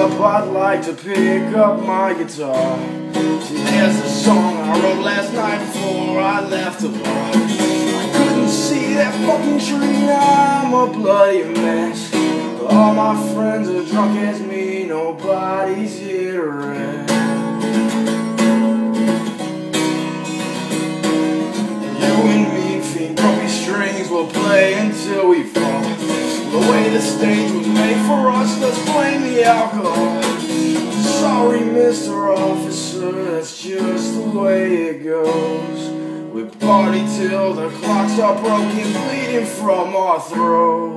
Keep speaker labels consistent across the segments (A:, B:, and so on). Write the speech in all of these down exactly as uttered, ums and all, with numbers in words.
A: up, I'd like to pick up my guitar. See, there's a song I wrote last night before I left the bar. I couldn't see that fucking tree, I'm a bloody mess. All my friends are drunk as me, nobody's here to rest. You and me fiend GrumpyStrings will play until we fall. The way the stage was made for us, let's blame the alcohol. Sorry, Mister Officer, that's just the way it goes. We party till the clocks are broken, bleeding from our throat.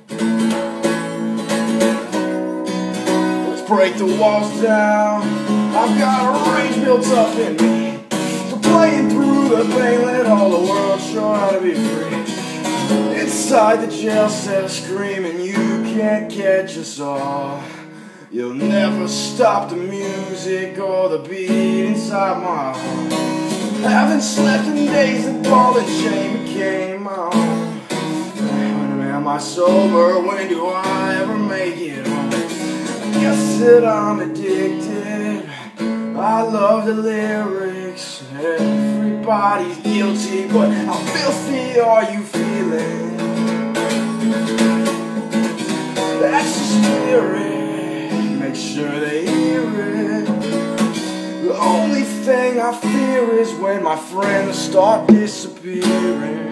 A: Let's break the walls down. I've got a rage built up in me. So playing through the pain, let all the world show how to be free. Inside the jail cell screaming, you can't catch us all. You'll never stop the music or the beat inside my heart. Haven't slept in days, the ball and chain became my own. When am I sober? When do I ever make it home? I guess that I'm addicted. I love the lyrics. Everybody's guilty, but how filthy are you feeling? That's the spirit. Make sure they hear it. The only thing I fear is when my friends start disappearing.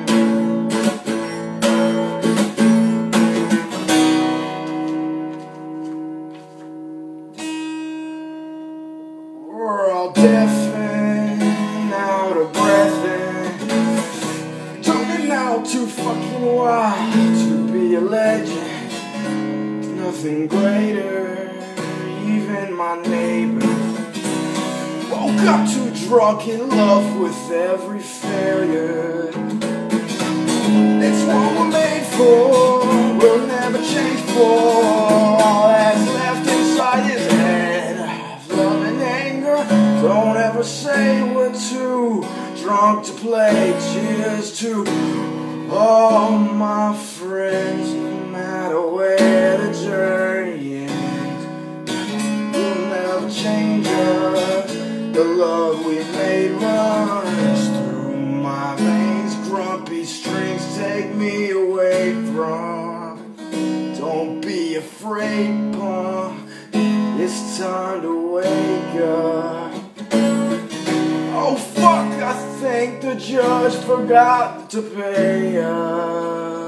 A: We're all deaf and out of breath and turning out too fucking wild to be a legend. Nothing greater, even my neighbor. Woke up too drunk, in love with every failure. It's what we're made for, we'll never change for. All that's left inside his head, love and anger. Don't ever say we're too drunk to play. Cheers to all my friends, no matter where the journey ends. We'll never change us. The love we made runs through my veins. GrumpyStrings take me away from. Don't be afraid, punk. It's time to wake up. Oh fuck, I think the judge forgot to pay us.